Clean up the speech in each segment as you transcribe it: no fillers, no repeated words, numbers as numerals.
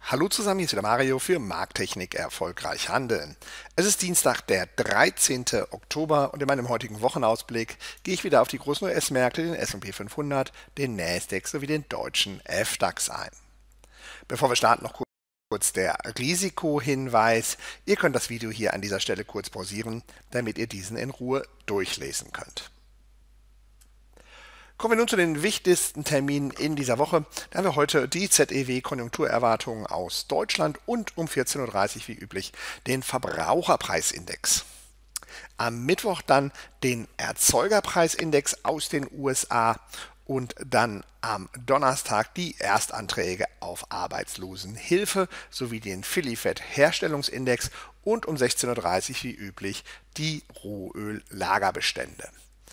Hallo zusammen, hier ist wieder Mario für Markttechnik erfolgreich handeln. Es ist Dienstag, der 13. Oktober und in meinem heutigen Wochenausblick gehe ich wieder auf die großen US-Märkte, den S&P 500, den Nasdaq sowie den deutschen FDAX ein. Bevor wir starten, noch kurz der Risikohinweis. Ihr könnt das Video hier an dieser Stelle kurz pausieren, damit ihr diesen in Ruhe durchlesen könnt. Kommen wir nun zu den wichtigsten Terminen in dieser Woche. Da haben wir heute die ZEW-Konjunkturerwartungen aus Deutschland und um 14:30 Uhr wie üblich den Verbraucherpreisindex. Am Mittwoch dann den Erzeugerpreisindex aus den USA und dann am Donnerstag die Erstanträge auf Arbeitslosenhilfe sowie den Philly-Fed-Herstellungsindex und um 16:30 Uhr wie üblich die Rohöl-Lagerbestände.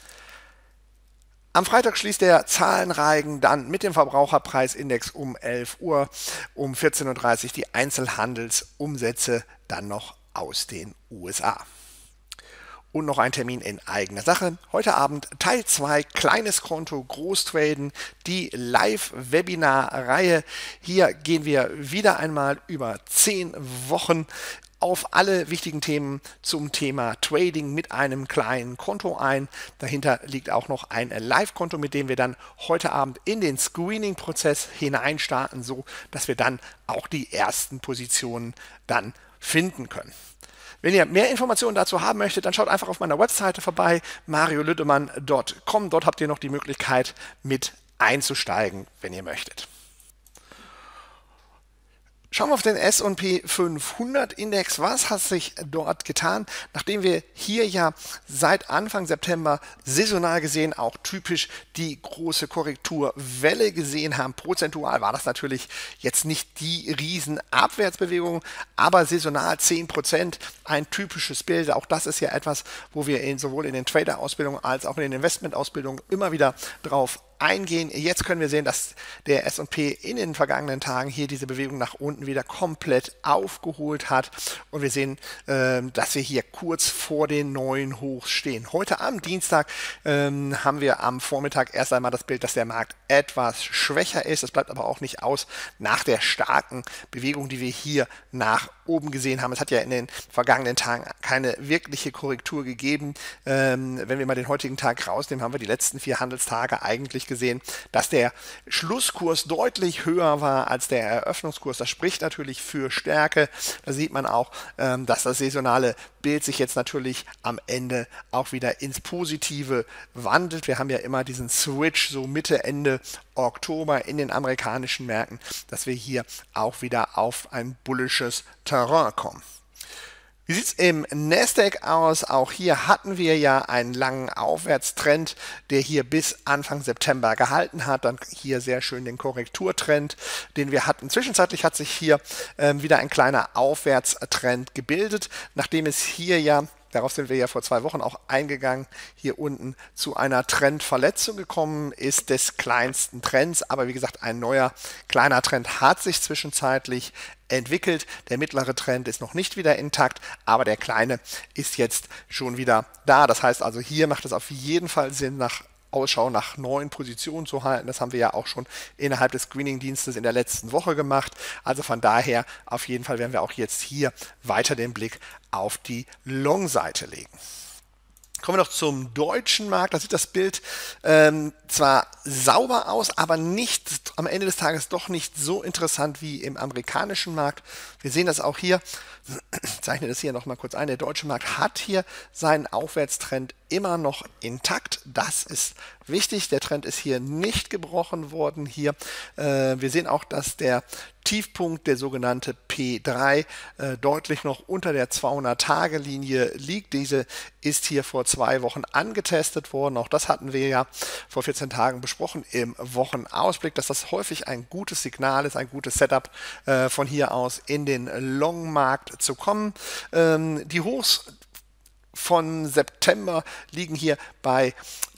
Am Freitag schließt der Zahlenreigen dann mit dem Verbraucherpreisindex um 11 Uhr, um 14:30 Uhr die Einzelhandelsumsätze dann noch aus den USA. Und noch ein Termin in eigener Sache. Heute Abend Teil 2, kleines Konto, Großtraden, die Live-Webinar-Reihe. Hier gehen wir wieder einmal über 10 Wochen auf alle wichtigen Themen zum Thema Trading mit einem kleinen Konto ein. Dahinter liegt auch noch ein Live-Konto, mit dem wir dann heute Abend in den Screening-Prozess hineinstarten, so dass wir dann auch die ersten Positionen dann finden können. Wenn ihr mehr Informationen dazu haben möchtet, dann schaut einfach auf meiner Webseite vorbei, mariolüttemann.com. Dort habt ihr noch die Möglichkeit, mit einzusteigen, wenn ihr möchtet. Schauen wir auf den S&P 500 Index. Was hat sich dort getan? Nachdem wir hier ja seit Anfang September saisonal gesehen auch typisch die große Korrekturwelle gesehen haben, prozentual war das natürlich jetzt nicht die riesen Abwärtsbewegung, aber saisonal 10%, ein typisches Bild. Auch das ist ja etwas, wo wir sowohl in den Trader-Ausbildungen als auch in den Investment-Ausbildungen immer wieder drauf eingehen. Jetzt können wir sehen, dass der S&P in den vergangenen Tagen hier diese Bewegung nach unten wieder komplett aufgeholt hat und wir sehen, dass wir hier kurz vor den neuen Hochs stehen. Heute am Dienstag haben wir am Vormittag erst einmal das Bild, dass der Markt etwas schwächer ist. Es bleibt aber auch nicht aus nach der starken Bewegung, die wir hier nach oben gesehen haben. Es hat ja in den vergangenen Tagen keine wirkliche Korrektur gegeben. Wenn wir mal den heutigen Tag rausnehmen, haben wir die letzten 4 Handelstage eigentlich gesehen, dass der Schlusskurs deutlich höher war als der Eröffnungskurs. Das spricht natürlich für Stärke. Da sieht man auch, dass das saisonale Bild sich jetzt natürlich am Ende auch wieder ins Positive wandelt. Wir haben ja immer diesen Switch so Mitte, Ende Oktober in den amerikanischen Märkten, dass wir hier auch wieder auf ein bullisches Terrain kommen. Wie sieht es im Nasdaq aus? Auch hier hatten wir ja einen langen Aufwärtstrend, der hier bis Anfang September gehalten hat. Dann hier sehr schön den Korrekturtrend, den wir hatten. Zwischenzeitlich hat sich hier wieder ein kleiner Aufwärtstrend gebildet, nachdem es hier ja, darauf sind wir ja vor 2 Wochen auch eingegangen, hier unten zu einer Trendverletzung gekommen ist des kleinsten Trends. Aber wie gesagt, ein neuer kleiner Trend hat sich zwischenzeitlich entwickelt. Der mittlere Trend ist noch nicht wieder intakt, aber der kleine ist jetzt schon wieder da. Das heißt also, hier macht es auf jeden Fall Sinn, Ausschau nach neuen Positionen zu halten. Das haben wir ja auch schon innerhalb des Screening-Dienstes in der letzten Woche gemacht. Also von daher auf jeden Fall werden wir auch jetzt hier weiter den Blick auf die Long-Seite legen. Kommen wir noch zum deutschen Markt. Da sieht das Bild zwar sauber aus, aber nicht am Ende des Tages doch nicht so interessant wie im amerikanischen Markt. Wir sehen das auch hier. Ich zeichne das hier nochmal kurz ein. Der deutsche Markt hat hier seinen Aufwärtstrend immer noch intakt. Das ist wichtig. Der Trend ist hier nicht gebrochen worden. Hier wir sehen auch, dass der Tiefpunkt, der sogenannte P3, deutlich noch unter der 200-Tage-Linie liegt. Diese ist hier vor 2 Wochen angetestet worden. Auch das hatten wir ja vor 14 Tagen besprochen im Wochenausblick, dass das häufig ein gutes Signal ist, ein gutes Setup von hier aus in den Long-Markt zu kommen. Die Hochs von September liegen hier bei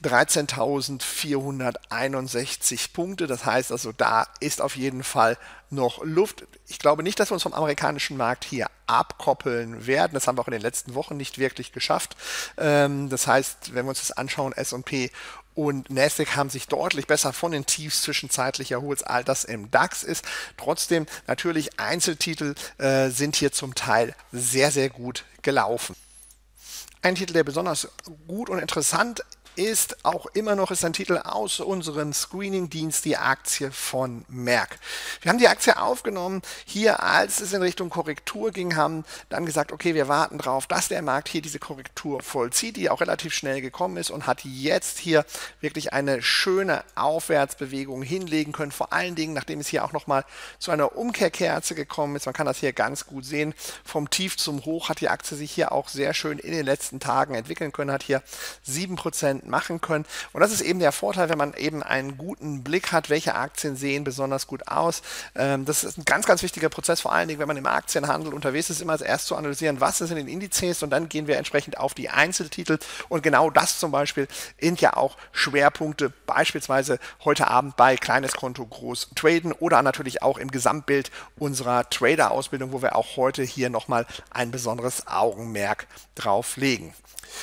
13.461 Punkte. Das heißt also, da ist auf jeden Fall noch Luft. Ich glaube nicht, dass wir uns vom amerikanischen Markt hier abkoppeln werden. Das haben wir auch in den letzten Wochen nicht wirklich geschafft. Das heißt, wenn wir uns das anschauen, S&P und Nasdaq haben sich deutlich besser von den Tiefs zwischenzeitlich erholt, als das im DAX ist. Trotzdem natürlich Einzeltitel sind hier zum Teil sehr, sehr gut gelaufen. Ein Titel, der besonders gut und interessant ist, auch immer noch ist ein Titel aus unserem Screening-Dienst, die Aktie von Merck. Wir haben die Aktie aufgenommen, hier als es in Richtung Korrektur ging, haben dann gesagt, okay, wir warten darauf, dass der Markt hier diese Korrektur vollzieht, die auch relativ schnell gekommen ist und hat jetzt hier wirklich eine schöne Aufwärtsbewegung hinlegen können, vor allen Dingen, nachdem es hier auch nochmal zu einer Umkehrkerze gekommen ist. Man kann das hier ganz gut sehen, vom Tief zum Hoch hat die Aktie sich hier auch sehr schön in den letzten Tagen entwickeln können, hat hier 7% machen können. Und das ist eben der Vorteil, wenn man eben einen guten Blick hat, welche Aktien sehen besonders gut aus. Das ist ein ganz, ganz wichtiger Prozess, vor allen Dingen, wenn man im Aktienhandel unterwegs ist, immer erst zu analysieren, was ist in den Indizes und dann gehen wir entsprechend auf die Einzeltitel. Und genau das zum Beispiel sind ja auch Schwerpunkte, beispielsweise heute Abend bei Kleines Konto groß traden oder natürlich auch im Gesamtbild unserer Trader-Ausbildung, wo wir auch heute hier nochmal ein besonderes Augenmerk drauf legen.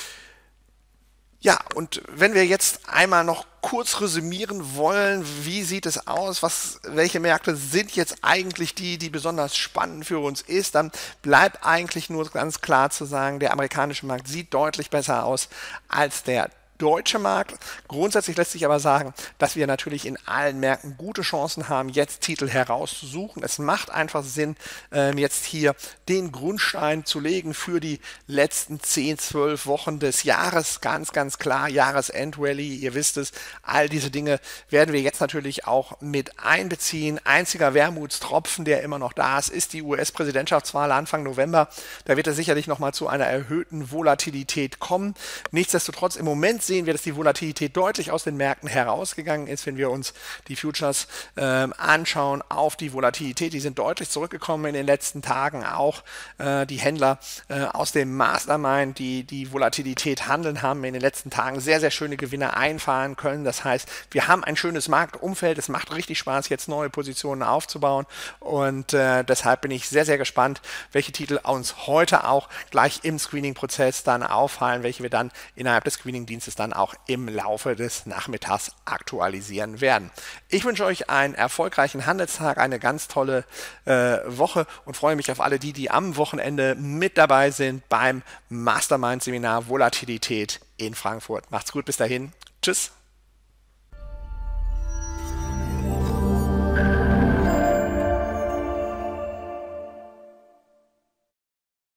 Ja, und wenn wir jetzt einmal noch kurz resümieren wollen, wie sieht es aus, welche Märkte sind jetzt eigentlich die besonders spannend für uns ist, dann bleibt eigentlich nur ganz klar zu sagen, der amerikanische Markt sieht deutlich besser aus als der deutsche Markt. Grundsätzlich lässt sich aber sagen, dass wir natürlich in allen Märkten gute Chancen haben, jetzt Titel herauszusuchen. Es macht einfach Sinn, jetzt hier den Grundstein zu legen für die letzten 10, 12 Wochen des Jahres. Ganz, ganz klar, Jahresendrally, ihr wisst es, all diese Dinge werden wir jetzt natürlich auch mit einbeziehen. Einziger Wermutstropfen, der immer noch da ist die US-Präsidentschaftswahl Anfang November. Da wird es sicherlich nochmal zu einer erhöhten Volatilität kommen. Nichtsdestotrotz im Moment sehen wir, dass die Volatilität deutlich aus den Märkten herausgegangen ist. Wenn wir uns die Futures anschauen auf die Volatilität, die sind deutlich zurückgekommen in den letzten Tagen. Auch die Händler aus dem Mastermind, die Volatilität handeln, haben in den letzten Tagen sehr, sehr schöne Gewinne einfahren können. Das heißt, wir haben ein schönes Marktumfeld. Es macht richtig Spaß, jetzt neue Positionen aufzubauen. Und deshalb bin ich sehr, sehr gespannt, welche Titel uns heute auch gleich im Screening-Prozess dann auffallen, welche wir dann innerhalb des Screening-Dienstes dann auch im Laufe des Nachmittags aktualisieren werden. Ich wünsche euch einen erfolgreichen Handelstag, eine ganz tolle Woche und freue mich auf alle die am Wochenende mit dabei sind beim Mastermind-Seminar Volatilität in Frankfurt. Macht's gut, bis dahin. Tschüss.